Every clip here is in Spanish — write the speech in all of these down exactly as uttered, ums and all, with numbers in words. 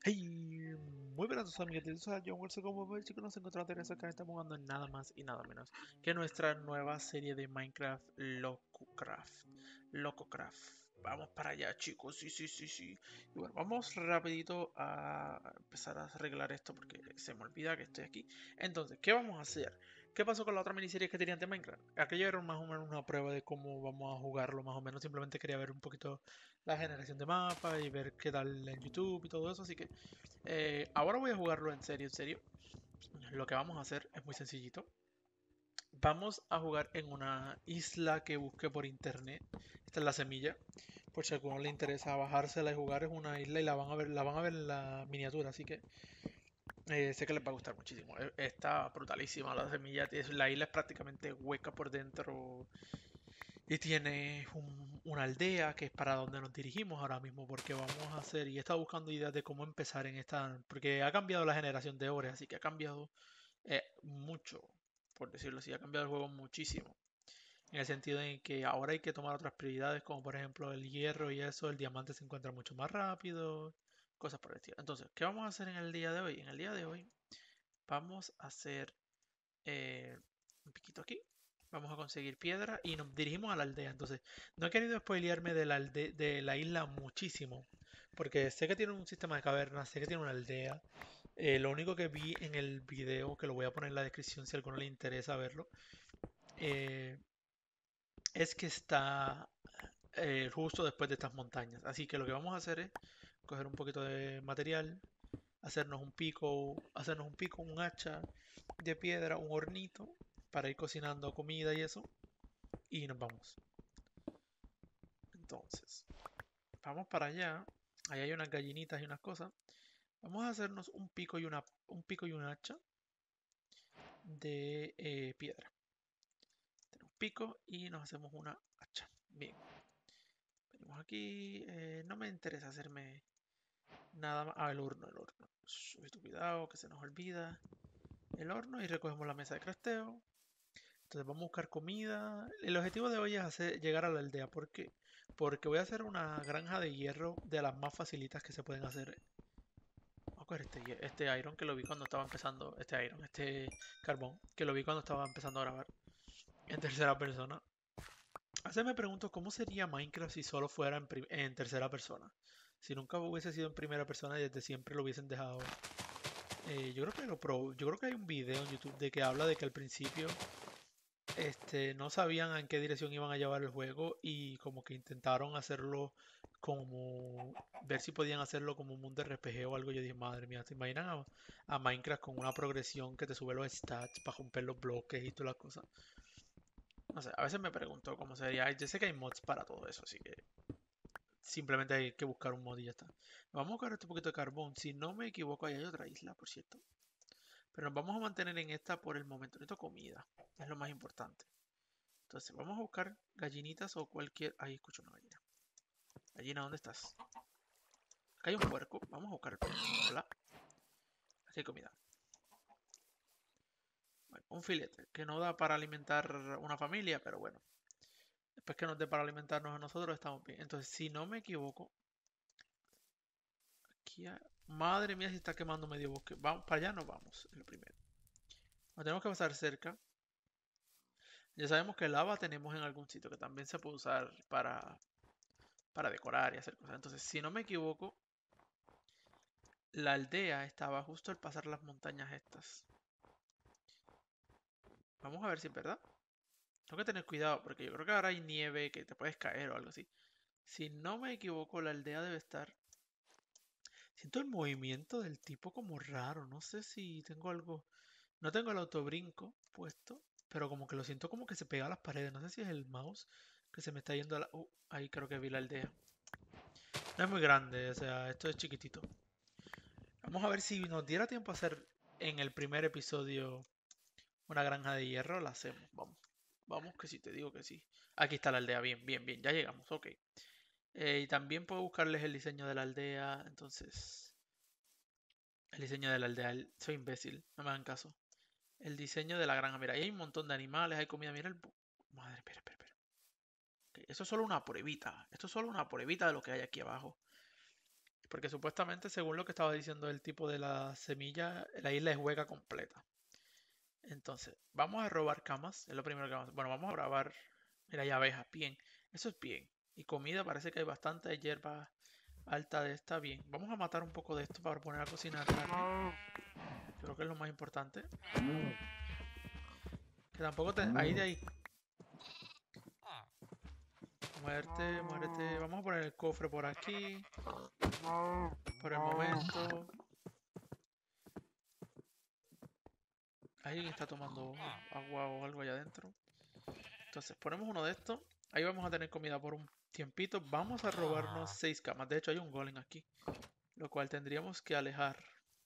Hey, muy buenas amigos, yo soy John Wilson. Como ven, chicos, nos encontramos en esta estamos jugando en nada más y nada menos que nuestra nueva serie de Minecraft LocoCraft. LocoCraft. Vamos para allá, chicos. Sí, sí, sí, sí. Y bueno, vamos rapidito a empezar a arreglar esto porque se me olvida que estoy aquí. Entonces, ¿qué vamos a hacer? ¿Qué pasó con la otra miniserie que tenía de Minecraft? Aquello era más o menos una prueba de cómo vamos a jugarlo, más o menos. Simplemente quería ver un poquito la generación de mapas y ver qué tal en YouTube y todo eso. Así que eh, ahora voy a jugarlo en serio, en serio. Lo que vamos a hacer es muy sencillito. Vamos a jugar en una isla que busqué por internet. Esta es la semilla. Por si a alguno le interesa bajársela y jugar, es una isla y la van a ver, la van a ver en la miniatura, así que eh, sé que les va a gustar muchísimo. Eh, Está brutalísima la semilla. La isla es prácticamente hueca por dentro. Y tiene un- una aldea que es para donde nos dirigimos ahora mismo, porque vamos a hacer, y he estado buscando ideas de cómo empezar en esta, porque ha cambiado la generación de ores, así que ha cambiado eh, mucho, por decirlo así, ha cambiado el juego muchísimo, en el sentido en que ahora hay que tomar otras prioridades, como por ejemplo el hierro y eso, el diamante se encuentra mucho más rápido, cosas por el estilo. Entonces, ¿qué vamos a hacer en el día de hoy? En el día de hoy vamos a hacer eh, un piquito aquí. Vamos a conseguir piedra y nos dirigimos a la aldea. Entonces, no he querido spoilearme de la, alde- de la isla muchísimo. Porque sé que tiene un sistema de cavernas, sé que tiene una aldea. Eh, lo único que vi en el video, que lo voy a poner en la descripción si a alguno le interesa verlo, eh, es que está eh, justo después de estas montañas. Así que lo que vamos a hacer es coger un poquito de material, hacernos un pico, hacernos un pico, un hacha de piedra, un hornito para ir cocinando comida y eso, y nos vamos. Entonces, vamos para allá. Ahí hay unas gallinitas y unas cosas. Vamos a hacernos un pico y una un pico y un hacha de eh, piedra. Tenemos pico y nos hacemos una hacha. Bien, venimos aquí. Eh, no me interesa hacerme nada más. Ah, el horno, el horno. Shh, cuidado, que se nos olvida. El horno y recogemos la mesa de crafteo. Entonces vamos a buscar comida. El objetivo de hoy es hacer, llegar a la aldea. ¿Por qué? Porque voy a hacer una granja de hierro de las más facilitas que se pueden hacer. Vamos a coger este, hie- este iron que lo vi cuando estaba empezando. Este iron, este carbón, que lo vi cuando estaba empezando a grabar en tercera persona. A veces me pregunto cómo sería Minecraft si solo fuera en, prim- en tercera persona. Si nunca hubiese sido en primera persona y desde siempre lo hubiesen dejado. Eh, yo creo que lo prob- yo creo que hay un video en YouTube de que habla de que al principio este, no sabían en qué dirección iban a llevar el juego y como que intentaron hacerlo como ver si podían hacerlo como un mundo R P G o algo. Yo dije, madre mía, ¿te imaginan a, a Minecraft con una progresión que te sube los stats para romper los bloques y todas las cosas? No sé, a veces me pregunto cómo sería. Yo sé que hay mods para todo eso, así que simplemente hay que buscar un mod y ya está. Vamos a buscar este poquito de carbón. Si no me equivoco, ahí hay otra isla, por cierto. Pero nos vamos a mantener en esta por el momento. Necesito comida, es lo más importante. Entonces, vamos a buscar gallinitas o cualquier... Ahí escucho una gallina. Gallina, ¿dónde estás? Acá hay un puerco. Vamos a buscar el puerco. Hola. Aquí hay comida. Bueno, un filete que no da para alimentar una familia, pero bueno. Después que nos dé para alimentarnos a nosotros, estamos bien. Entonces, si no me equivoco, aquí hay... Madre mía, si está quemando medio bosque. Vamos, para allá no vamos, es lo primero. Nos tenemos que pasar cerca. Ya sabemos que lava tenemos en algún sitio que también se puede usar para, para decorar y hacer cosas. Entonces, si no me equivoco, la aldea estaba justo al pasar las montañas estas. Vamos a ver si es verdad. Tengo que tener cuidado porque yo creo que ahora hay nieve que te puedes caer o algo así. Si no me equivoco, la aldea debe estar... Siento el movimiento del tipo como raro. No sé si tengo algo... No tengo el autobrinco puesto, pero como que lo siento como que se pega a las paredes. No sé si es el mouse que se me está yendo a la... Uh, ahí creo que vi la aldea. No es muy grande, o sea, esto es chiquitito. Vamos a ver si nos diera tiempo a hacer en el primer episodio una granja de hierro. La hacemos, vamos. Vamos, que sí, te digo que sí. Aquí está la aldea, bien, bien, bien, ya llegamos, ok. Eh, y también puedo buscarles el diseño de la aldea, entonces... El diseño de la aldea, el- soy imbécil, no me hagan caso. El diseño de la granja, mira, ahí hay un montón de animales, hay comida, mira el... bu- Madre, espera, espera, espera. Ok, eso es solo una pruebita, esto es solo una pruebita de lo que hay aquí abajo. porque supuestamente, según lo que estaba diciendo el tipo de la semilla, la isla es hueca completa. Entonces, vamos a robar camas, es lo primero que vamos a hacer. Bueno, vamos a grabar. Mira, hay abejas, bien. Eso es bien. Y comida, parece que hay bastante hierba alta de esta, bien. Vamos a matar un poco de esto para poner a cocinar carne. Creo que es lo más importante. Que tampoco te... Ahí de ahí. Muerte, muérete. Vamos a poner el cofre por aquí. Por el momento. Alguien está tomando agua o algo allá adentro. Entonces ponemos uno de estos. Ahí vamos a tener comida por un tiempito. Vamos a robarnos seis camas. De hecho hay un golem aquí. Lo cual tendríamos que alejar.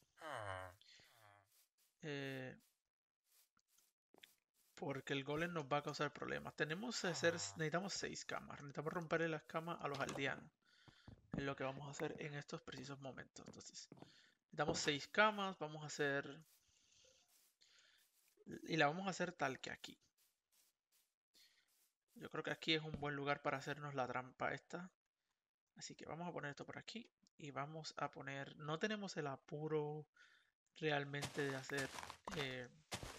Eh, porque el golem nos va a causar problemas. Tenemos que hacer, necesitamos seis camas. Necesitamos romperle las camas a los aldeanos. Es lo que vamos a hacer en estos precisos momentos. Entonces, necesitamos seis camas. Vamos a hacer... Y la vamos a hacer tal que aquí. Yo creo que aquí es un buen lugar para hacernos la trampa esta. Así que vamos a poner esto por aquí. Y vamos a poner... No tenemos el apuro realmente de hacer... Eh,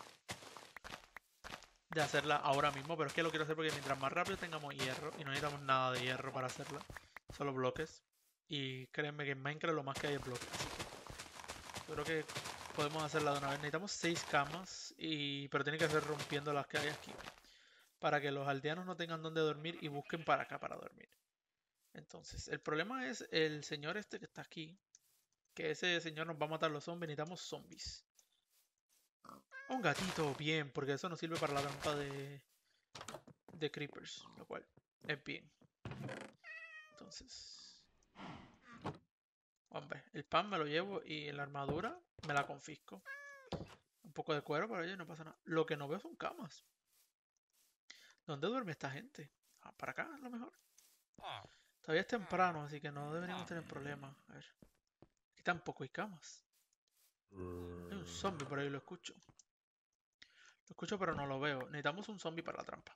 de hacerla ahora mismo. Pero es que lo quiero hacer porque mientras más rápido tengamos hierro. Y no necesitamos nada de hierro para hacerla. Solo bloques. Y créanme que en Minecraft lo más que hay es bloques. Así que yo creo que podemos hacerla de una vez. Necesitamos seis camas. Y... Pero tiene que ser rompiendo las que hay aquí. Para que los aldeanos no tengan donde dormir y busquen para acá para dormir. Entonces, el problema es el señor este que está aquí. Que ese señor nos va a matar los zombies. Necesitamos zombies. Un gatito, bien, porque eso nos sirve para la trampa de, de creepers. Lo cual es bien. Entonces, hombre, el pan me lo llevo y la armadura me la confisco. Un poco de cuero para ello no pasa nada. Lo que no veo son camas. ¿Dónde duerme esta gente? Ah, para acá, a lo mejor. Todavía es temprano, así que no deberíamos tener problemas. A ver. Aquí tampoco hay camas. Hay un zombie por ahí, lo escucho. Lo escucho pero no lo veo. Necesitamos un zombie para la trampa.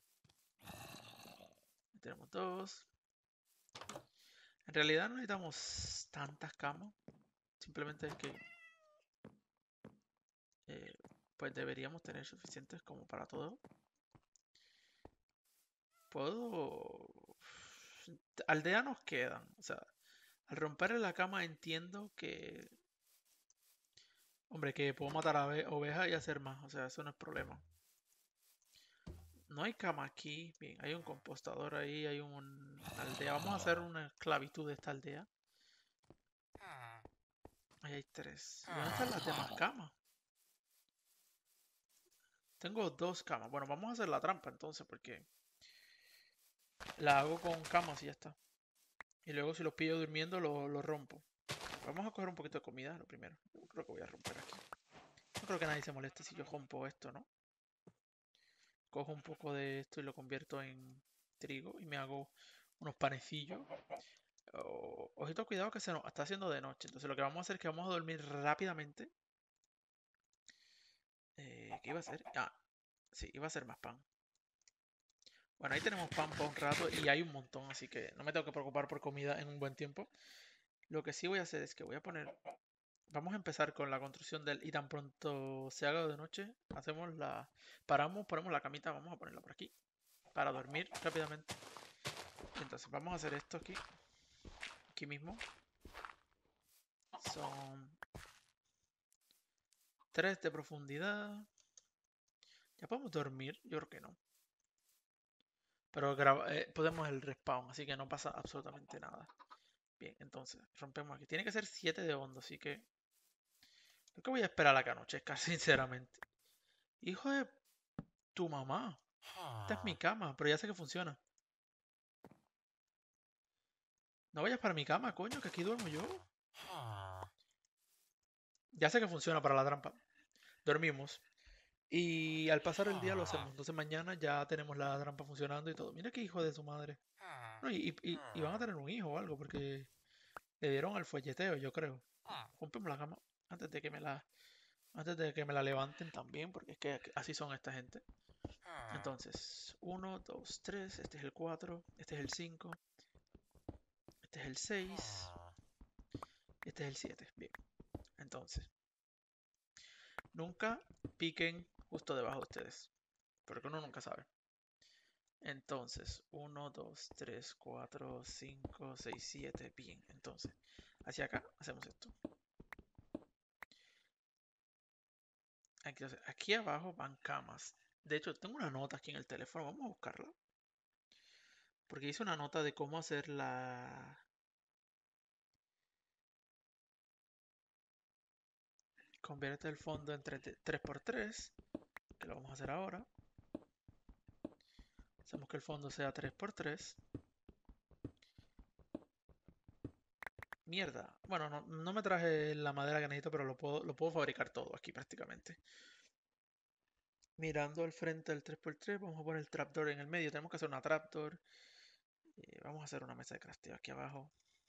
Aquí tenemos dos. En realidad no necesitamos tantas camas. Simplemente es que... Eh, pues deberíamos tener suficientes como para todo. Puedo... Aldeanos quedan. O sea, al romper la cama entiendo que... Hombre, que puedo matar a ovejas y hacer más. O sea, eso no es problema. No hay cama aquí. Bien, hay un compostador ahí, hay un aldea. Vamos a hacer una esclavitud de esta aldea. Ahí hay tres. ¿Y dónde están las demás camas? Tengo dos camas. Bueno, vamos a hacer la trampa entonces porque la hago con camas y ya está. Y luego si los pillo durmiendo lo, lo rompo. Vamos a coger un poquito de comida, lo primero. Yo creo que voy a romper aquí. No creo que nadie se moleste si yo rompo esto, ¿no? Cojo un poco de esto y lo convierto en trigo y me hago unos panecillos. Oh, ojito, cuidado que se nos está haciendo de noche. Entonces lo que vamos a hacer es que vamos a dormir rápidamente. Eh, ¿Qué iba a hacer? Ah, sí, iba a hacer más pan. Bueno, ahí tenemos pan por un rato y hay un montón, así que no me tengo que preocupar por comida en un buen tiempo. Lo que sí voy a hacer es que voy a poner... Vamos a empezar con la construcción del... Y tan pronto se haga de noche, hacemos la... Paramos, ponemos la camita, vamos a ponerla por aquí. Para dormir rápidamente. Entonces vamos a hacer esto aquí. Aquí mismo. Son... tres de profundidad. ¿Ya podemos dormir? Yo creo que no. Pero graba... eh, podemos el respawn, así que no pasa absolutamente nada. Bien, entonces rompemos aquí. Tiene que ser siete de hondo, así que... Creo que voy a esperar a que anochezca, sinceramente. Hijo de tu mamá. Esta es mi cama, pero ya sé que funciona. No vayas para mi cama, coño, que aquí duermo yo. Ya sé que funciona para la trampa. Dormimos. Y al pasar el día lo hacemos. Entonces mañana ya tenemos la trampa funcionando y todo. Mira qué hijo de su madre. No, y, y- y van a tener un hijo o algo porque le dieron al folleteo, yo creo. Rompemos la cama antes de que me la antes de que me la levanten también, porque es que así son esta gente. Entonces, uno, dos, tres, este es el cuatro, este es el cinco, este es el seis, Este es el siete. Bien. Entonces, nunca piquen justo debajo de ustedes. Porque uno nunca sabe. Entonces, uno, dos, tres, cuatro, cinco, seis, siete. Bien. Entonces, hacia acá hacemos esto. Aquí, aquí abajo van camas. De hecho, tengo una nota aquí en el teléfono. Vamos a buscarla. Porque hice una nota de cómo hacer la... Convierte el fondo en tres por tres. Que lo vamos a hacer ahora. Hacemos que el fondo sea tres por tres. Mierda. Bueno, no, no me traje la madera que necesito, pero lo puedo, lo puedo fabricar todo aquí prácticamente. Mirando al frente del tres por tres, vamos a poner el trapdoor en el medio. Tenemos que hacer una trapdoor. Eh, vamos a hacer una mesa de crafteo aquí abajo.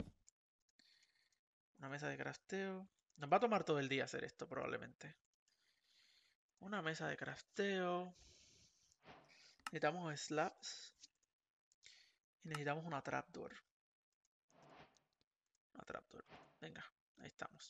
Una mesa de crafteo. Nos va a tomar todo el día hacer esto probablemente. Una mesa de crafteo. Necesitamos slabs. Y necesitamos una trapdoor. Una trapdoor. Venga, ahí estamos.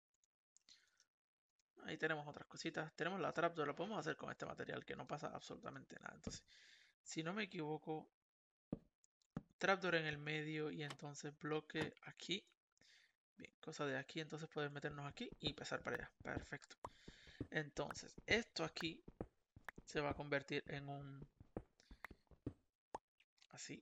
Ahí tenemos otras cositas. Tenemos la trapdoor. Lo podemos hacer con este material que no pasa absolutamente nada. Entonces, si no me equivoco, trapdoor en el medio y entonces bloque aquí. Bien, cosa de aquí. Entonces poder meternos aquí y pasar para allá. Perfecto. Entonces, esto aquí se va a convertir en un... Así.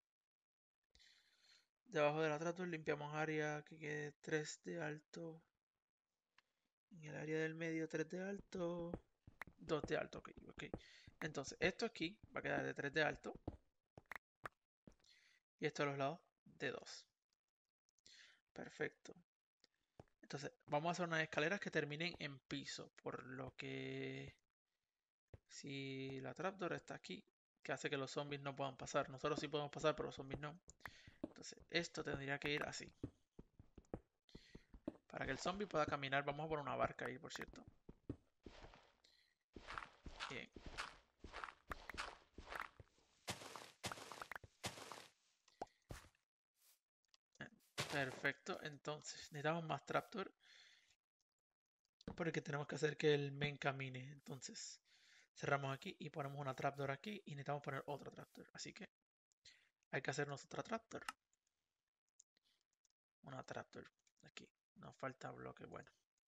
Debajo de la trapdoor limpiamos área que quede tres de alto. En el área del medio tres de alto. dos de alto, ok, ok. Entonces, esto aquí va a quedar de tres de alto. Y esto a los lados de dos. Perfecto. Entonces, vamos a hacer unas escaleras que terminen en piso. Por lo que... Si la trapdoor está aquí, que hace que los zombies no puedan pasar. Nosotros sí podemos pasar, pero los zombies no. Entonces, esto tendría que ir así. Para que el zombie pueda caminar, vamos a poner una barca ahí, por cierto. Bien. Perfecto, entonces necesitamos más trapdoor porque tenemos que hacer que el main camine. Entonces cerramos aquí y ponemos una trapdoor aquí y necesitamos poner otra trapdoor. Así que hay que hacernos otra trapdoor. Una trapdoor aquí. Nos falta bloque, bueno.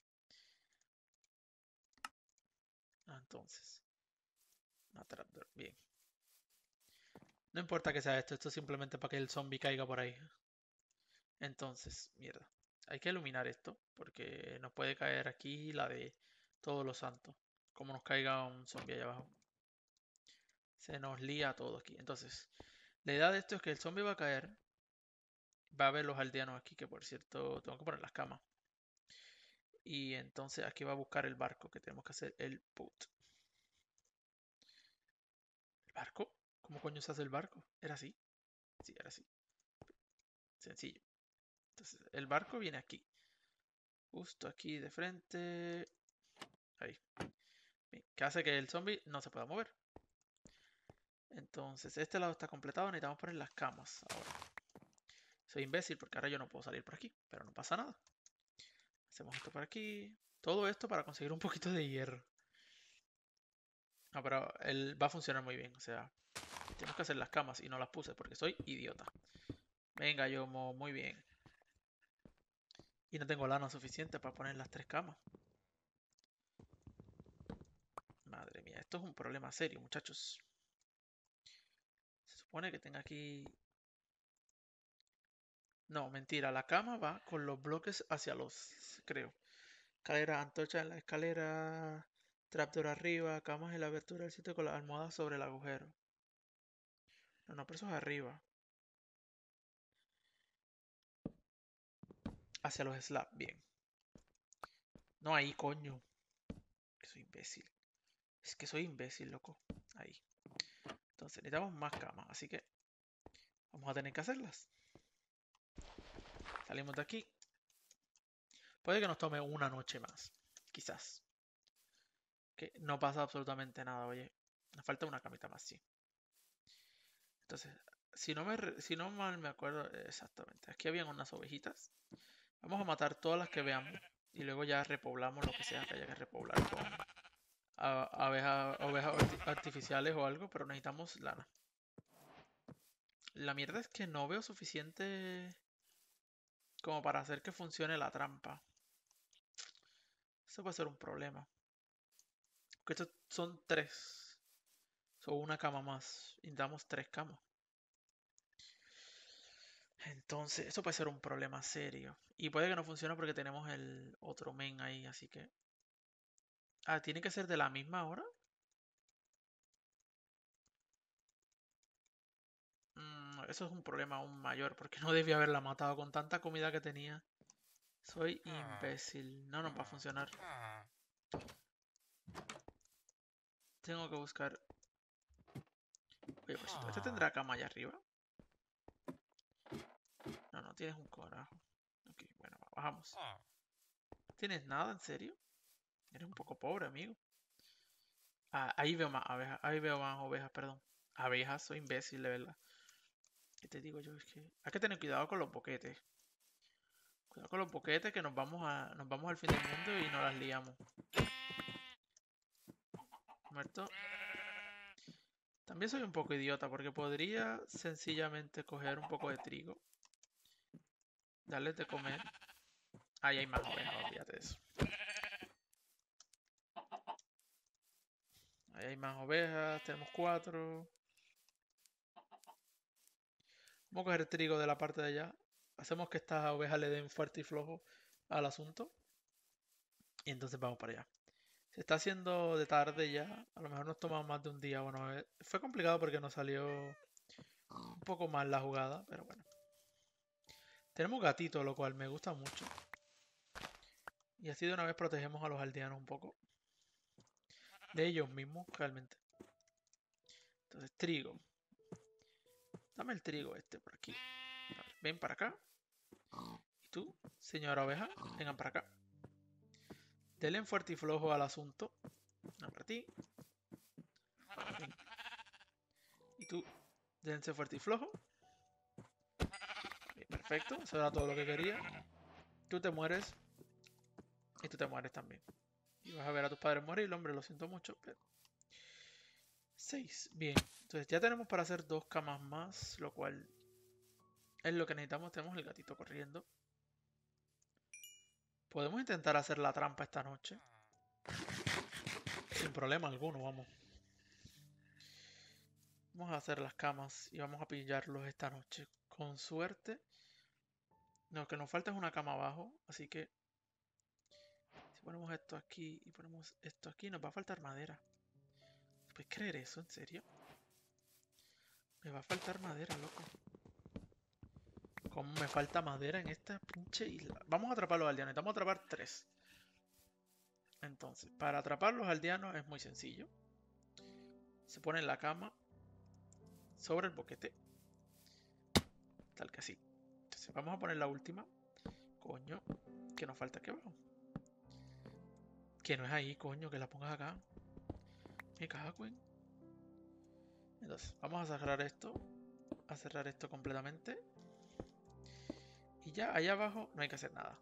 Entonces, una trapdoor, bien. No importa que sea esto, esto es simplemente para que el zombie caiga por ahí. Entonces, mierda. Hay que iluminar esto porque nos puede caer aquí la de todos los santos. Como nos caiga un zombie allá abajo. Se nos lía todo aquí. Entonces, la idea de esto es que el zombie va a caer. Va a haber los aldeanos aquí, que por cierto tengo que poner las camas. Y entonces aquí va a buscar el barco, que tenemos que hacer el boat. ¿El barco? ¿Cómo coño se hace el barco? ¿Era así? Sí, era así. Sencillo. Entonces, el barco viene aquí. Justo aquí de frente. Ahí. Bien, que hace que el zombie no se pueda mover. Entonces, este lado está completado. Necesitamos poner las camas ahora. Soy imbécil porque ahora yo no puedo salir por aquí. Pero no pasa nada. Hacemos esto por aquí. Todo esto para conseguir un poquito de hierro. No, pero él va a funcionar muy bien. O sea, tenemos que hacer las camas y no las puse porque soy idiota. Venga, yo muy bien. Y no tengo lana suficiente para poner las tres camas. Madre mía, esto es un problema serio, muchachos. Se supone que tenga aquí... No, mentira, la cama va con los bloques hacia los... creo. Escalera, antorcha en la escalera, trapdoor arriba, camas en la abertura del sitio con las almohadas sobre el agujero. No, no, pero eso es arriba. Hacia los slabs, bien. No, ahí, coño. Que soy imbécil. Es que soy imbécil, loco. Ahí. Entonces necesitamos más camas, así que vamos a tener que hacerlas. Salimos de aquí. Puede que nos tome una noche más. Quizás. Que no pasa absolutamente nada, oye. Nos falta una camita más, sí. Entonces, si no, me, si no mal me acuerdo exactamente. Aquí habían unas ovejitas. Vamos a matar todas las que veamos. Y luego ya repoblamos lo que sea que haya que repoblar con a- abejas, ovejas arti- artificiales o algo, pero necesitamos lana. La mierda es que no veo suficiente como para hacer que funcione la trampa. Eso puede ser un problema. Porque estos son tres. Son una cama más. Y damos tres camas. Entonces, eso puede ser un problema serio. Y puede que no funcione porque tenemos el otro men ahí, así que... Ah, ¿tiene que ser de la misma hora? Mm, eso es un problema aún mayor, porque no debía haberla matado con tanta comida que tenía. Soy imbécil. No nos va a funcionar. Tengo que buscar... Oye, pues ¿este tendrá cama allá arriba? No, no tienes un corajo. Ok, bueno, bajamos. ¿Tienes nada, en serio? Eres un poco pobre, amigo. Ah, ahí veo más abejas. Ahí veo más ovejas, perdón. Abejas, soy imbécil, de verdad. ¿Qué te digo yo? Es que hay que tener cuidado con los boquetes. Cuidado con los boquetes que nos vamos a, nos vamos al fin del mundo y nos las liamos. Muerto. También soy un poco idiota porque podría sencillamente coger un poco de trigo. Darles de comer. Ahí hay más ovejas, olvídate de eso. Ahí hay más ovejas, tenemos cuatro. Vamos a coger trigo de la parte de allá. Hacemos que estas ovejas le den fuerte y flojo al asunto. Y entonces vamos para allá. Se está haciendo de tarde ya. A lo mejor nos toma más de un día. Bueno, eh, fue complicado porque nos salió un poco mal la jugada, pero bueno. Tenemos gatito, lo cual me gusta mucho. Y así de una vez protegemos a los aldeanos un poco. De ellos mismos, realmente. Entonces, trigo. Dame el trigo este por aquí. A ver, ven para acá. Y tú, señora oveja, vengan para acá. Denle fuerte y flojo al asunto. No, para ti. Ven. Y tú, dense fuerte y flojo. Bien, perfecto, eso era todo lo que quería. Tú te mueres. Y tú te mueres también. Y vas a ver a tus padres morir, hombre, lo siento mucho, pero... seis. Bien. Entonces ya tenemos para hacer dos camas más, lo cual es lo que necesitamos. Tenemos el gatito corriendo. Podemos intentar hacer la trampa esta noche. Sin problema alguno, vamos. Vamos a hacer las camas y vamos a pillarlos esta noche. Con suerte. Lo que nos falta es una cama abajo, así que... si ponemos esto aquí y ponemos esto aquí, nos va a faltar madera. ¿Puedes creer eso? ¿En serio? Me va a faltar madera, loco. ¿Cómo me falta madera en esta pinche isla? Vamos a atrapar los aldeanos. Vamos a atrapar tres. Entonces, para atrapar los aldeanos es muy sencillo. Se pone en la cama sobre el boquete. Tal que así. Entonces, vamos a poner la última. Coño, que nos falta aquí abajo. Que no es ahí, coño, que la pongas acá. Me cago en. Entonces, vamos a cerrar esto. A cerrar esto completamente. Y ya, allá abajo no hay que hacer nada.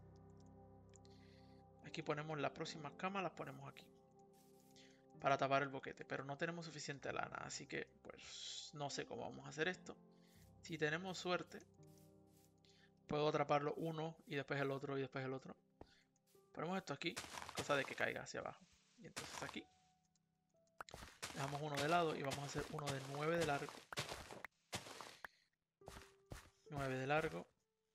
Aquí ponemos las próximas camas, las ponemos aquí. Para tapar el boquete, pero no tenemos suficiente lana, así que pues no sé cómo vamos a hacer esto. Si tenemos suerte, puedo atraparlo uno y después el otro y después el otro. Ponemos esto aquí, cosa de que caiga hacia abajo. Y entonces aquí dejamos uno de lado y vamos a hacer uno de nueve de largo. nueve de largo.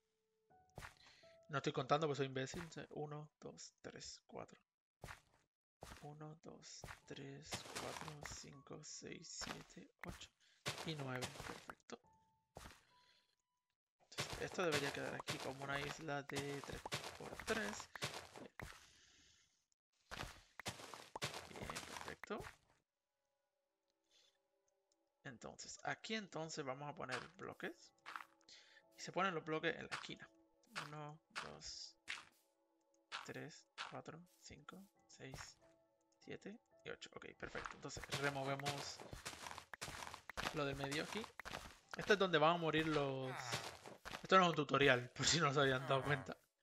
No estoy contando porque soy imbécil. uno, dos, tres, cuatro. uno, dos, tres, cuatro, cinco, seis, siete, ocho y nueve. Perfecto. Entonces, esto debería quedar aquí como una isla de tres por tres. Bien, perfecto. Entonces, aquí entonces vamos a poner bloques. Y se ponen los bloques en la esquina. uno, dos, tres, cuatro, cinco, seis, siete y ocho. Ok, perfecto. Entonces removemos lo del medio aquí. Esto es donde van a morir los... Esto no es un tutorial, por si no se habían dado cuenta.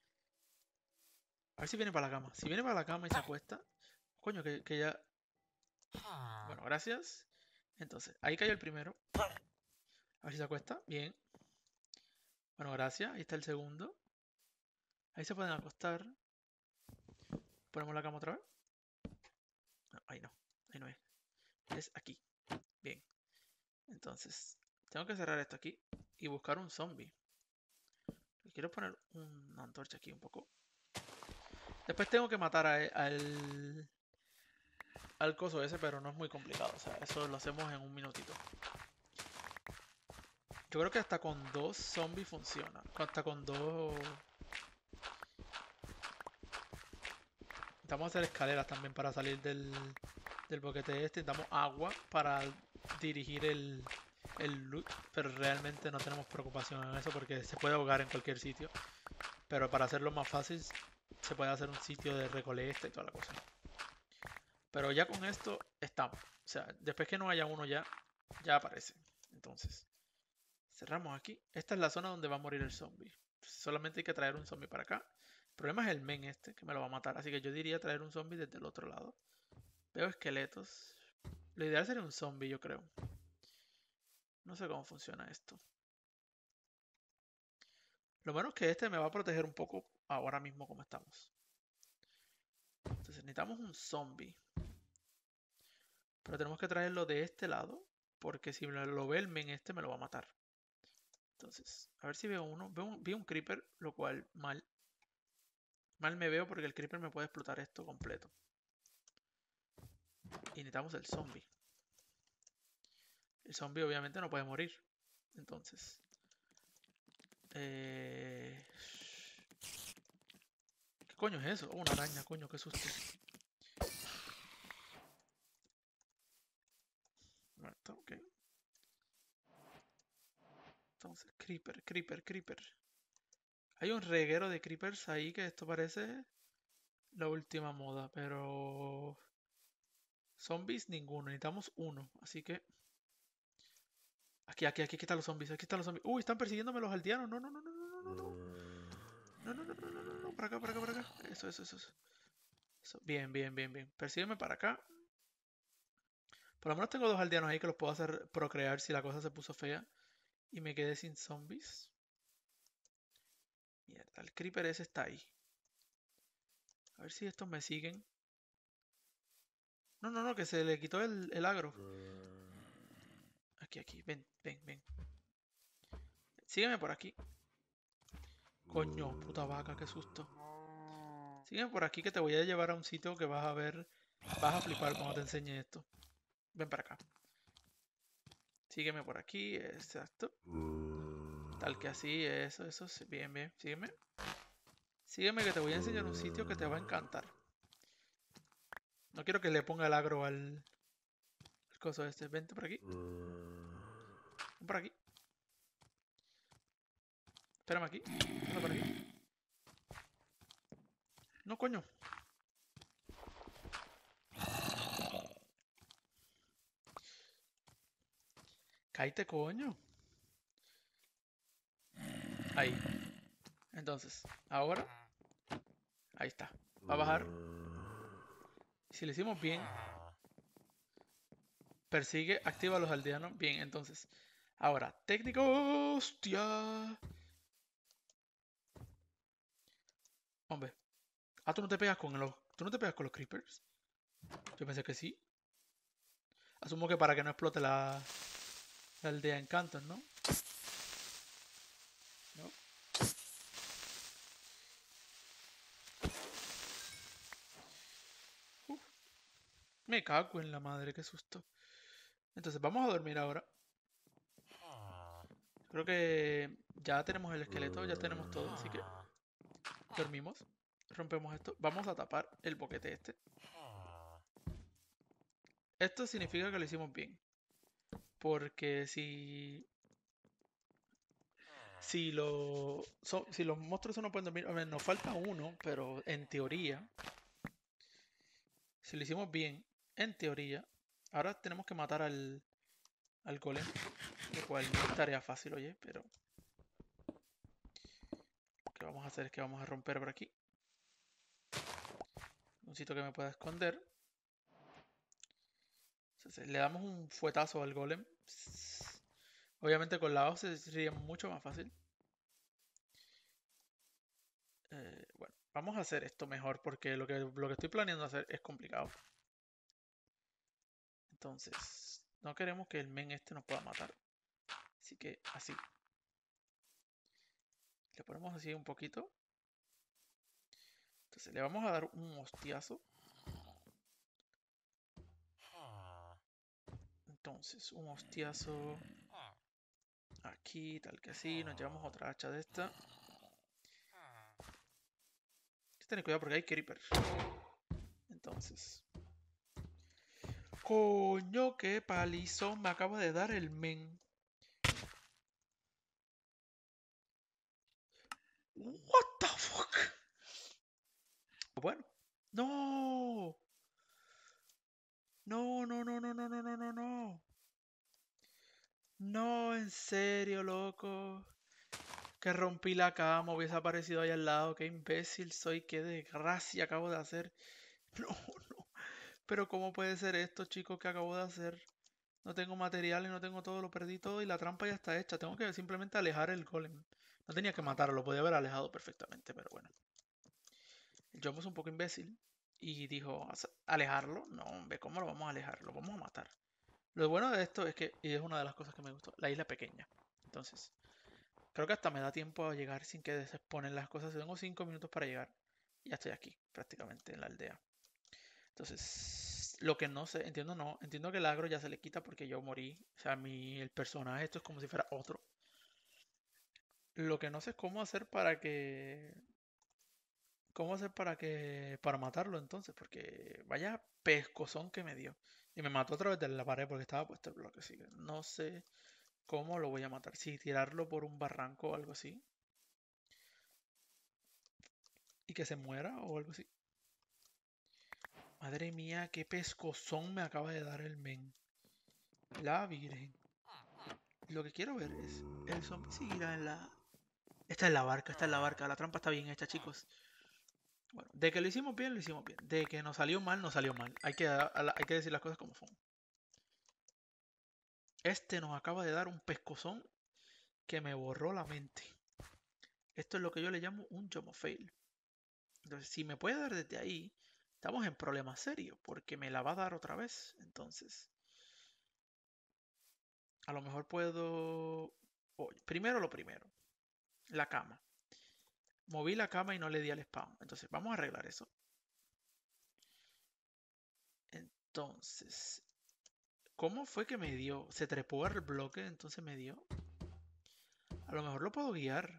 A ver si viene para la cama. Si viene para la cama y se acuesta. Coño, que, que ya... Bueno, gracias. Entonces, ahí cayó el primero. A ver si se acuesta. Bien. Bueno, gracias. Ahí está el segundo. Ahí se pueden acostar. Ponemos la cama otra vez. No, ahí no. Ahí no es. Es aquí. Bien. Entonces, tengo que cerrar esto aquí y buscar un zombie. Quiero poner una antorcha aquí un poco. Después tengo que matar a, e- al, al coso ese, pero no es muy complicado. O sea, eso lo hacemos en un minutito. Yo creo que hasta con dos zombies funciona. Hasta con dos... Necesitamos hacer escaleras también para salir del, del boquete este. Necesitamos agua para dirigir el, el loot. Pero realmente no tenemos preocupación en eso porque se puede ahogar en cualquier sitio. Pero para hacerlo más fácil, se puede hacer un sitio de recolecta y toda la cosa. Pero ya con esto estamos. O sea, después que no haya uno ya, ya aparece. Entonces, cerramos aquí. Esta es la zona donde va a morir el zombie. Solamente hay que traer un zombie para acá. El problema es el men este, que me lo va a matar. Así que yo diría traer un zombie desde el otro lado. Veo esqueletos. Lo ideal sería un zombie, yo creo. No sé cómo funciona esto. Lo bueno es que este me va a proteger un poco ahora mismo como estamos. Entonces necesitamos un zombie. Pero tenemos que traerlo de este lado. Porque si lo ve el men este me lo va a matar. Entonces, a ver si veo uno. Veo un, vi un creeper, lo cual mal. Mal me veo porque el creeper me puede explotar esto completo. Y necesitamos el zombie. El zombie obviamente no puede morir. Entonces. Eh... ¿Qué coño es eso? Oh, una araña, coño, qué susto. Muerto, ok. Entonces, creeper, creeper, creeper. Hay un reguero de creepers ahí que esto parece la última moda, pero... Zombies, ninguno. Necesitamos uno, así que... Aquí, aquí, aquí, aquí están los zombies, aquí están los zombies. Uy, están persiguiéndome los aldeanos. No, no, no, no, no, no, no. No, no, no, no, no, no, no, para acá, para acá, para acá. Eso, eso, eso, eso. Eso. Bien, bien, bien, bien. Persígueme para acá. Por lo menos tengo dos aldeanos ahí que los puedo hacer procrear si la cosa se puso fea. Y me quedé sin zombies. Mierda, el creeper ese está ahí. A ver si estos me siguen. No, no, no, que se le quitó el, el agro. Aquí, aquí, ven, ven, ven. Sígueme por aquí. Coño, puta vaca, qué susto. Sígueme por aquí que te voy a llevar a un sitio que vas a ver. Vas a flipar cuando te enseñe esto. Ven para acá. Sígueme por aquí, exacto. Tal que así, eso, eso, sí, bien, bien. Sígueme. Sígueme que te voy a enseñar un sitio que te va a encantar. No quiero que le ponga el agro al, al coso este. Vente por aquí. Ven por aquí. Espérame aquí. Ven por aquí. No, coño. Cállate, coño. Ahí. Entonces, ahora. Ahí está. Va a bajar. Si le hicimos bien. Persigue, activa a los aldeanos. Bien, entonces. Ahora, técnico. ¡Hostia! Hombre. Ah, tú no te pegas con los. ¿Tú no te pegas con los creepers? Yo pensé que sí. Asumo que para que no explote la, la aldea Encantos, ¿no? No. Uf, me cago en la madre, qué susto. Entonces, vamos a dormir ahora. Creo que ya tenemos el esqueleto, ya tenemos todo, así que dormimos. Rompemos esto. Vamos a tapar el boquete este. Esto significa que lo hicimos bien. Porque si... Si, lo, so- si los monstruos no pueden dormir... A ver, nos falta uno, pero en teoría... Si lo hicimos bien, en teoría... Ahora tenemos que matar al, al golem. Lo cual no es tarea fácil, oye, pero... Lo que vamos a hacer es que vamos a romper por aquí. sitio que me pueda esconder. Entonces, le damos un fuetazo al golem. Obviamente con la hoz sería mucho más fácil. Eh, bueno, vamos a hacer esto mejor porque lo que, lo que estoy planeando hacer es complicado. Entonces, no queremos que el men este nos pueda matar. Así que así. Le ponemos así un poquito. Entonces le vamos a dar un hostiazo. Entonces, un hostiazo aquí, tal que así. Nos llevamos otra hacha de esta. Hay que tener cuidado porque hay creepers. Entonces. Coño, qué palizón me acaba de dar el men. What the fuck. Bueno. No. No, no, no, no, no, no, no, no, no. No, en serio, loco. Que rompí la cama, hubiese aparecido ahí al lado. Qué imbécil soy, qué desgracia acabo de hacer. No, no. Pero ¿cómo puede ser esto, chicos, que acabo de hacer? No tengo materiales, no tengo todo, lo perdí todo y la trampa ya está hecha. Tengo que simplemente alejar el golem. No tenía que matarlo, lo podía haber alejado perfectamente, pero bueno. El Jumbo es un poco imbécil y dijo, ¿alejarlo? No, hombre, ¿cómo lo vamos a alejar? Lo vamos a matar. Lo bueno de esto es que, y es una de las cosas que me gustó, la isla pequeña. Entonces, creo que hasta me da tiempo a llegar sin que se exponen las cosas. Tengo cinco minutos para llegar. Y ya estoy aquí, prácticamente en la aldea. Entonces, lo que no sé, entiendo no, entiendo que el agro ya se le quita porque yo morí. O sea, mi, el personaje, esto es como si fuera otro. Lo que no sé es cómo hacer para que... ¿Cómo hacer para que... para matarlo entonces? Porque vaya pescozón que me dio. Y me mató a través de la pared porque estaba puesto el bloque. Así que no sé cómo lo voy a matar. Si tirarlo por un barranco o algo así. Y que se muera o algo así. Madre mía, qué pescozón me acaba de dar el men. La virgen. Lo que quiero ver es, el zombie seguirá en la... Esta es la barca, esta es la barca. La trampa está bien hecha, chicos. Bueno, de que lo hicimos bien, lo hicimos bien. De que nos salió mal, nos salió mal. Hay que, hay que decir las cosas como son. Este nos acaba de dar un pescozón que me borró la mente. Esto es lo que yo le llamo un Jomo fail. Entonces, si me puede dar desde ahí, estamos en problemas serios, porque me la va a dar otra vez. Entonces, a lo mejor puedo... Oh, primero lo primero, la cama. Moví la cama y no le di al spawn. Entonces, vamos a arreglar eso. Entonces, ¿cómo fue que me dio? Se trepó al bloque, entonces me dio. A lo mejor lo puedo guiar.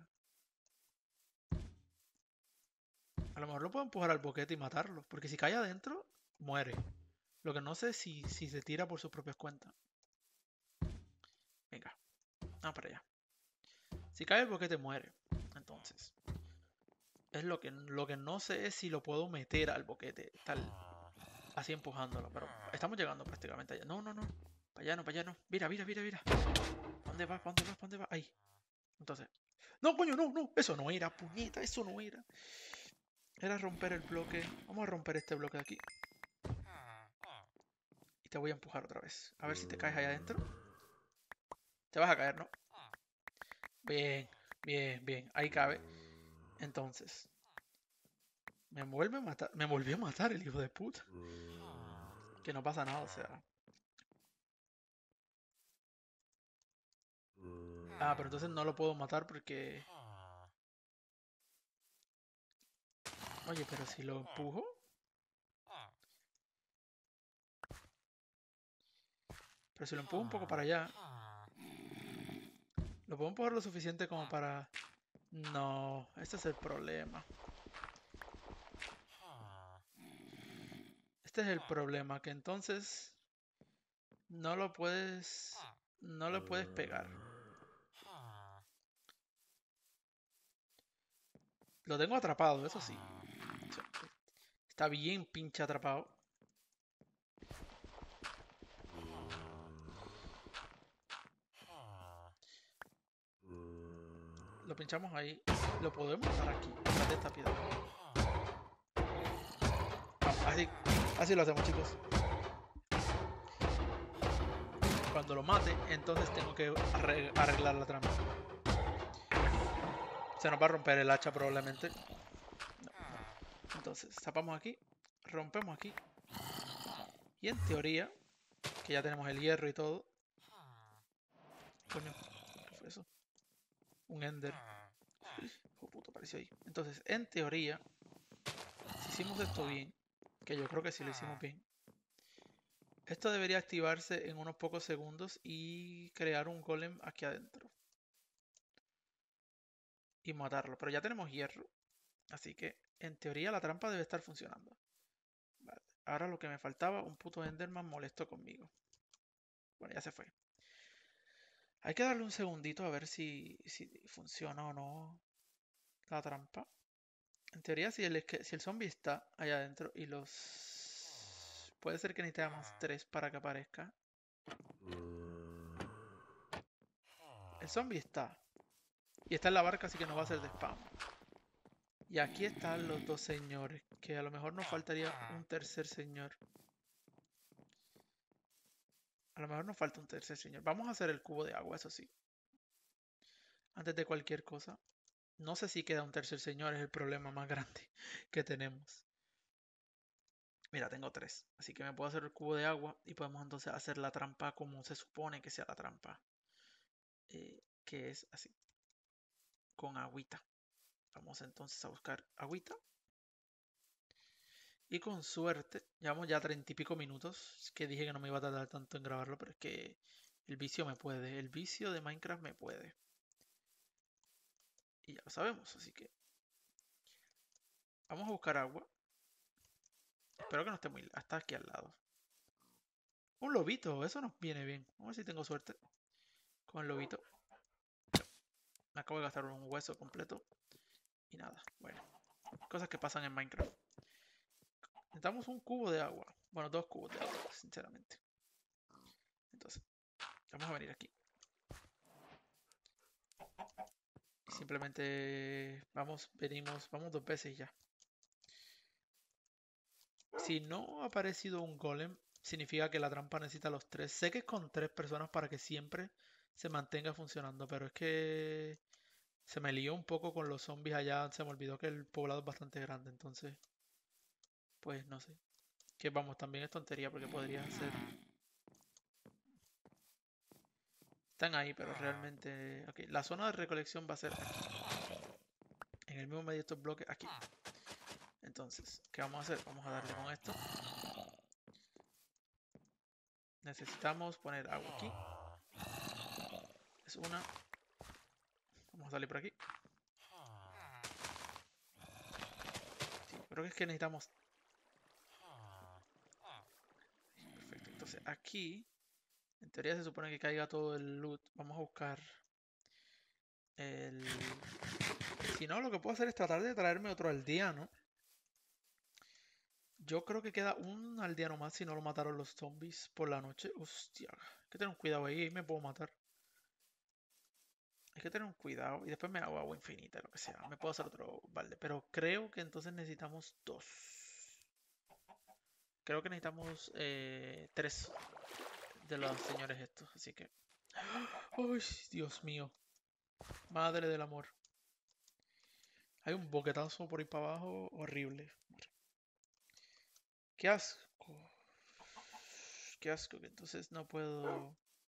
A lo mejor lo puedo empujar al boquete y matarlo. Porque si cae adentro, muere. Lo que no sé es si, si se tira por sus propias cuentas. Venga. Vamos para allá. Si cae el boquete, muere. Entonces. Es lo que, lo que no sé es si lo puedo meter al boquete. Tal. Así empujándolo. Pero estamos llegando prácticamente allá. No, no, no. Para allá no, para allá no. Mira, mira, mira, mira. ¿Dónde vas? ¿Dónde vas? ¿Dónde vas? Ahí. Entonces. No, coño, no, no. Eso no era, puñeta. Eso no era. Era romper el bloque. Vamos a romper este bloque de aquí. Y te voy a empujar otra vez. A ver si te caes ahí adentro. Te vas a caer, ¿no? Bien, bien, bien. Ahí cabe. Entonces. Me vuelve a matar. Me volvió a matar el hijo de puta. Que no pasa nada, o sea. Ah, pero entonces no lo puedo matar porque... Oye, pero si lo empujo... Pero si lo empujo un poco para allá... Lo puedo empujar lo suficiente como para... No, este es el problema. Este es el problema, que entonces... No lo puedes... No lo puedes pegar. Lo tengo atrapado, eso sí. Está bien pinche atrapado. Lo pinchamos ahí. Lo podemos dar aquí. Date esta piedra. Así, así lo hacemos, chicos. Cuando lo mate, entonces tengo que arreglar la trampa. Se nos va a romper el hacha probablemente. No. Entonces, zapamos aquí, rompemos aquí. Y en teoría, que ya tenemos el hierro y todo. Coño, ¿qué fue eso? Un ender. Oh, puto, apareció ahí. Entonces, en teoría, si hicimos esto bien, que yo creo que sí lo hicimos bien, esto debería activarse en unos pocos segundos y crear un golem aquí adentro. Y matarlo. Pero ya tenemos hierro. Así que, en teoría, la trampa debe estar funcionando. Vale. Ahora lo que me faltaba, un puto enderman molesto conmigo. Bueno, ya se fue. Hay que darle un segundito a ver si, si funciona o no la trampa. En teoría, si el, si el zombie está allá adentro y los... Puede ser que necesitemos tres para que aparezca. El zombie está. Y está en la barca, así que no va a ser de spam. Y aquí están los dos señores. Que a lo mejor nos faltaría un tercer señor. A lo mejor nos falta un tercer señor. Vamos a hacer el cubo de agua, eso sí. Antes de cualquier cosa. No sé si queda un tercer señor, es el problema más grande que tenemos. Mira, tengo tres. Así que me puedo hacer el cubo de agua y podemos entonces hacer la trampa como se supone que sea la trampa. Eh, que es así. Con agüita. Vamos entonces a buscar agüita. Y con suerte, llevamos ya treinta y pico minutos. Es que dije que no me iba a tardar tanto en grabarlo, pero es que el vicio me puede. El vicio de Minecraft me puede. Y ya lo sabemos, así que vamos a buscar agua. Espero que no esté muy... hasta aquí al lado. Un lobito, eso nos viene bien. Vamos a ver si tengo suerte con el lobito. Me acabo de gastar un hueso completo. Y nada, bueno. Cosas que pasan en Minecraft. Necesitamos un cubo de agua. Bueno, dos cubos de agua, sinceramente. Entonces, vamos a venir aquí. Y simplemente vamos, venimos, vamos dos veces ya. Si no ha aparecido un golem, significa que la trampa necesita los tres. Sé que es con tres personas para que siempre se mantenga funcionando, pero es que se me lió un poco con los zombies allá. Se me olvidó que el poblado es bastante grande, entonces, pues no sé. Que vamos, también es tontería porque podría ser... Están ahí, pero realmente... Ok, la zona de recolección va a ser aquí. En el mismo medio de estos bloques, aquí. Entonces, ¿qué vamos a hacer? Vamos a darle con esto. Necesitamos poner agua aquí. Es una. Vamos a salir por aquí. Sí, creo que es que necesitamos... Perfecto, entonces aquí... En teoría se supone que caiga todo el loot. Vamos a buscar... El... Si no, lo que puedo hacer es tratar de traerme otro aldeano. Yo creo que queda un aldeano más si no lo mataron los zombies por la noche. Hostia, hay que tener un cuidado ahí, ahí me puedo matar. Hay que tener un cuidado y después me hago agua infinita, lo que sea. Me puedo hacer otro balde, pero creo que entonces necesitamos dos. Creo que necesitamos eh, tres de los señores estos, así que... ¡Ay, Dios mío! Madre del amor. Hay un boquetazo por ahí para abajo horrible. ¡Qué asco! ¡Qué asco! Que entonces no puedo...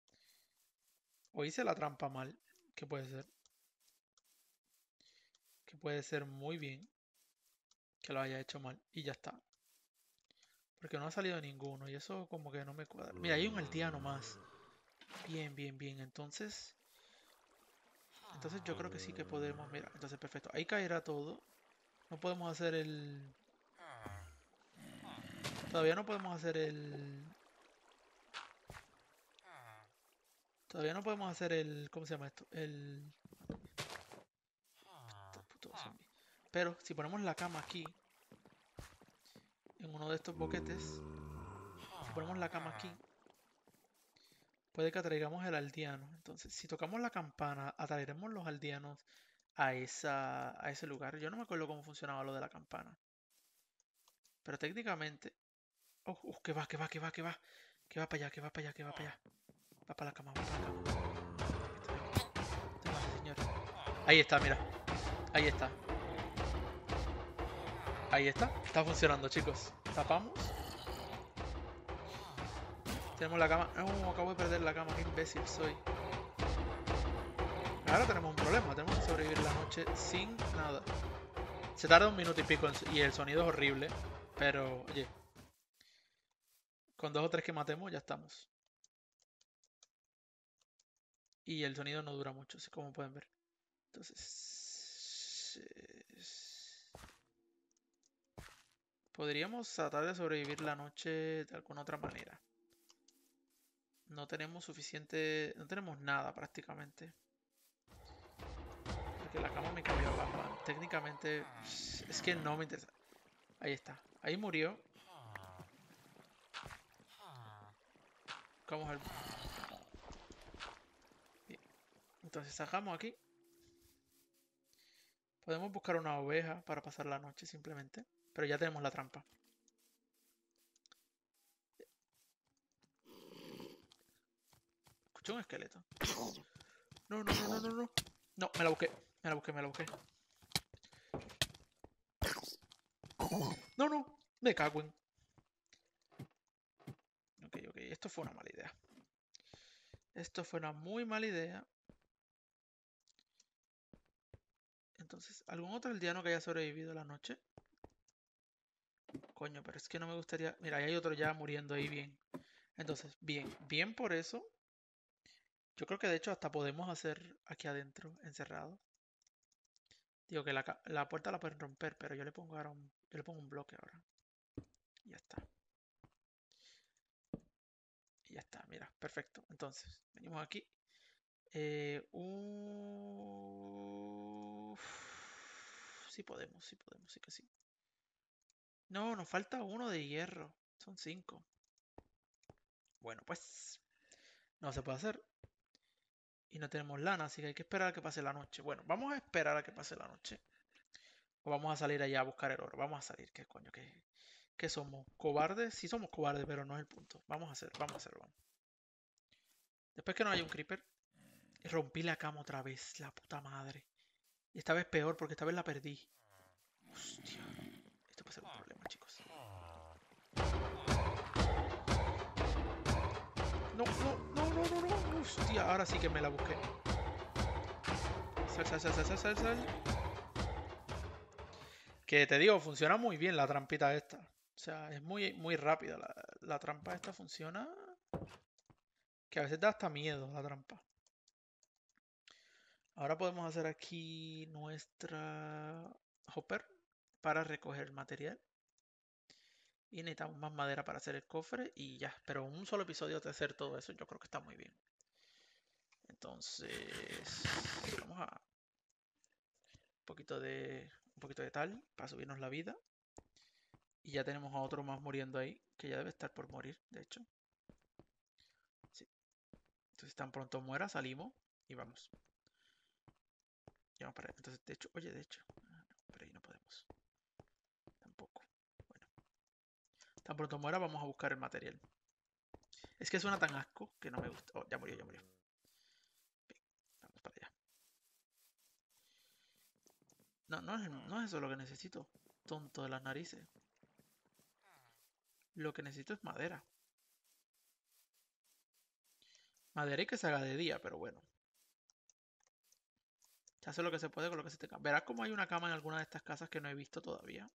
O hice la trampa mal, que puede ser. Que puede ser muy bien que lo haya hecho mal y ya está. Porque no ha salido ninguno y eso como que no me cuadra. Mira, hay un aldeano más. Bien, bien, bien. Entonces... Entonces yo creo que sí que podemos... Mira, entonces perfecto. Ahí caerá todo. No podemos hacer el... Todavía no podemos hacer el... Todavía no podemos hacer el... ¿Cómo se llama esto? El... Puto zombie. Pero si ponemos la cama aquí, en uno de estos boquetes, si ponemos la cama aquí, puede que atraigamos el aldeano. Entonces, si tocamos la campana, atraeremos los aldeanos a, esa, a ese lugar. Yo no me acuerdo cómo funcionaba lo de la campana. Pero técnicamente... Oh, oh, que va, que va, que va, que va. Que va para allá, que va para allá, que va para allá. Va para la cama, va para la cama. Te vas, señor. Ahí está, mira. Ahí está. Ahí está. Está funcionando, chicos. Tapamos. Tenemos la cama. No, acabo de perder la cama. Qué imbécil soy. Ahora tenemos un problema. Tenemos que sobrevivir la noche sin nada. Se tarda un minuto y pico y el sonido es horrible. Pero, oye. Con dos o tres que matemos ya estamos. Y el sonido no dura mucho, así como pueden ver. Entonces... podríamos tratar de sobrevivir la noche de alguna otra manera. No tenemos suficiente... No tenemos nada prácticamente. Porque la cama me cayó abajo. Técnicamente... Es que no me interesa. Ahí está. Ahí murió. Vamos al... Bien. Entonces sacamos aquí. Podemos buscar una oveja para pasar la noche simplemente. Pero ya tenemos la trampa. Escuché un esqueleto. No, no, no, no, no, no. No, me la busqué. Me la busqué, me la busqué. No, no. Me cago en... Ok, ok. Esto fue una mala idea. Esto fue una muy mala idea. Entonces, ¿algún otro aldeano que haya sobrevivido la noche? Coño, pero es que no me gustaría... Mira, ahí hay otro ya muriendo ahí bien. Entonces, bien. Bien por eso. Yo creo que de hecho hasta podemos hacer aquí adentro, encerrado. Digo que la, la puerta la pueden romper, pero yo le pongo ahora un, yo le pongo un bloque ahora. Y ya está. Y ya está, mira, perfecto. Entonces, venimos aquí. Eh, uh... Sí podemos, sí podemos, sí que sí. No, nos falta uno de hierro. Son cinco. Bueno, pues no se puede hacer. Y no tenemos lana, así que hay que esperar a que pase la noche. Bueno, vamos a esperar a que pase la noche. O vamos a salir allá a buscar el oro. Vamos a salir, ¿qué coño? ¿Qué, qué somos? ¿Cobardes? Sí somos cobardes, pero no es el punto. Vamos a hacer, vamos a hacerlo, vamos. Después que no haya un creeper, rompí la cama otra vez, la puta madre. Y esta vez peor, porque esta vez la perdí. Hostia. Esto puede ser un problema, chicos. No, no, no, no, no, no. Hostia, ahora sí que me la busqué. Sal, sal, sal, sal, sal, sal, sal. Que te digo, funciona muy bien la trampita esta. O sea, es muy, muy rápida. La, la trampa esta funciona. Que a veces da hasta miedo la trampa. Ahora podemos hacer aquí nuestra hopper para recoger material. Y necesitamos más madera para hacer el cofre y ya. Pero un solo episodio de hacer todo eso yo creo que está muy bien. Entonces, vamos a un poquito de un poquito de tal para subirnos la vida. Y ya tenemos a otro más muriendo ahí, que ya debe estar por morir, de hecho. Sí. Entonces tan pronto muera, salimos y vamos. Ya vamos para allá. Entonces, de hecho, oye, de hecho, ah, no, por ahí no podemos. Tampoco. Bueno. Tan pronto muera, vamos a buscar el material. Es que suena tan asco que no me gusta. Oh, ya murió, ya murió. Bien, vamos para allá. No, no es, no es eso lo que necesito. Tonto de las narices. Lo que necesito es madera. Madera y que se haga de día, pero bueno. Se hace lo que se puede con lo que se tenga. Verás como hay una cama en alguna de estas casas que no he visto todavía.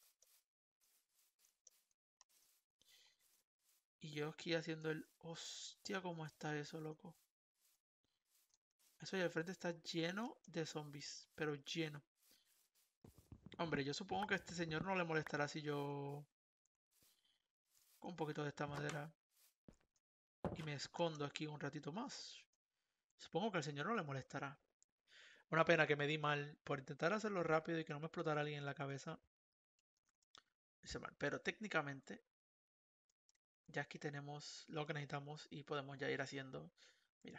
Y yo aquí haciendo el... Hostia, cómo está eso, loco. Eso y al frente está lleno de zombies. Pero lleno. Hombre, yo supongo que a este señor no le molestará si yo... con un poquito de esta madera. Y me escondo aquí un ratito más. Supongo que al señor no le molestará. Una pena que me di mal por intentar hacerlo rápido y que no me explotara alguien en la cabeza. Hice mal. Pero técnicamente ya aquí tenemos lo que necesitamos y podemos ya ir haciendo. Mira.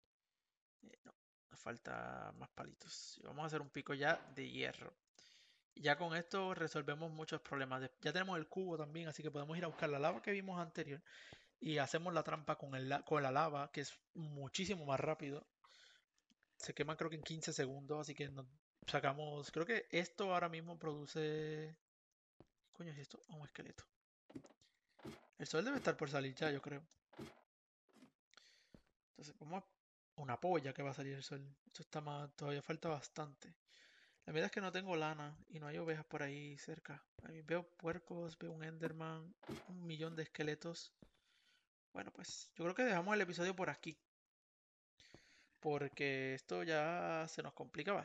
Eh, no, nos falta más palitos. Y vamos a hacer un pico ya de hierro. Ya con esto resolvemos muchos problemas. De- Ya tenemos el cubo también, así que podemos ir a buscar la lava que vimos anterior y hacemos la trampa con, el, la- con la lava, que es muchísimo más rápido. Se quema creo que en quince segundos, así que nos sacamos... Creo que esto ahora mismo produce... ¿Qué coño es esto? Ah, un esqueleto. El sol debe estar por salir ya, yo creo. Entonces, como una polla que va a salir el sol. Esto está más... Todavía falta bastante. La verdad es que no tengo lana y no hay ovejas por ahí cerca. Ahí veo puercos, veo un Enderman, un millón de esqueletos. Bueno, pues yo creo que dejamos el episodio por aquí. Porque esto ya se nos complicaba.